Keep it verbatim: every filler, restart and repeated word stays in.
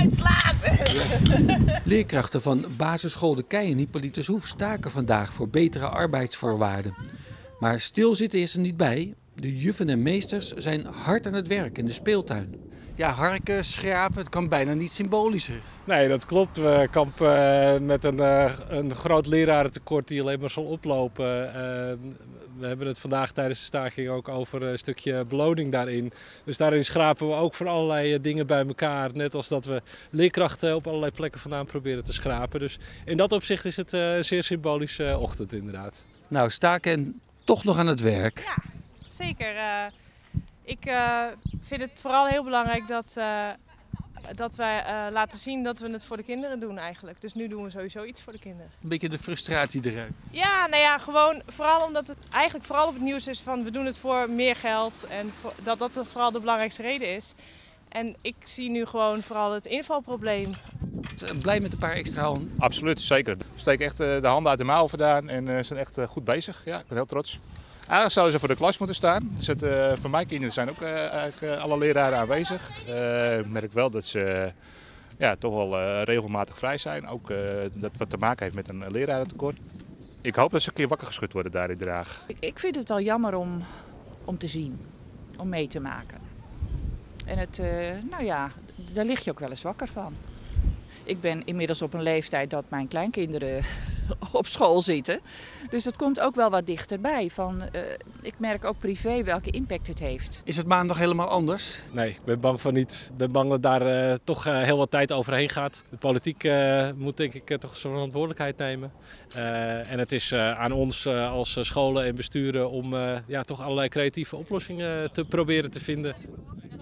slaan! Leerkrachten van basisschool De Kei in Hippolytushoef staken vandaag voor betere arbeidsvoorwaarden. Maar stilzitten is er niet bij. De juffen en meesters zijn hard aan het werk in de speeltuin. Ja, harken, schrapen, het kan bijna niet symbolischer. Nee, dat klopt. We kampen met een, een groot lerarentekort die alleen maar zal oplopen. We hebben het vandaag tijdens de staking ook over een stukje beloning daarin. Dus daarin schrapen we ook van allerlei dingen bij elkaar. Net als dat we leerkrachten op allerlei plekken vandaan proberen te schrapen. Dus in dat opzicht is het een zeer symbolische ochtend inderdaad. Nou, staken en toch nog aan het werk. Ja, zeker. Uh, ik uh, vind het vooral heel belangrijk dat, uh, dat wij uh, laten zien dat we het voor de kinderen doen eigenlijk. Dus nu doen we sowieso iets voor de kinderen. Een beetje de frustratie eruit. Ja, nou ja, gewoon vooral omdat het eigenlijk vooral op het nieuws is van we doen het voor meer geld. En voor, dat dat vooral de belangrijkste reden is. En ik zie nu gewoon vooral het invalprobleem. Blij met een paar extra handen? Absoluut, zeker. Ze steken echt de handen uit de mouwen vandaan en zijn echt goed bezig. Ja, ik ben heel trots. Eigenlijk zouden ze voor de klas moeten staan. Dus het, uh, voor mijn kinderen zijn ook uh, eigenlijk, uh, alle leraren aanwezig. Uh, ik merk wel dat ze uh, ja, toch wel uh, regelmatig vrij zijn. Ook uh, dat wat te maken heeft met een lerarentekort. Ik hoop dat ze een keer wakker geschud worden daar in Den Haag. Ik, ik vind het wel jammer om, om te zien, om mee te maken. En het, uh, nou ja, daar lig je ook wel eens wakker van. Ik ben inmiddels op een leeftijd dat mijn kleinkinderen op school zitten. Dus dat komt ook wel wat dichterbij. Van, uh, ik merk ook privé welke impact het heeft. Is het maandag helemaal anders? Nee, ik ben bang van niet. Ik ben bang dat daar uh, toch uh, heel wat tijd overheen gaat. De politiek uh, moet denk ik uh, toch zijn verantwoordelijkheid nemen. Uh, en het is uh, aan ons uh, als scholen en besturen om uh, ja, toch allerlei creatieve oplossingen te proberen te vinden.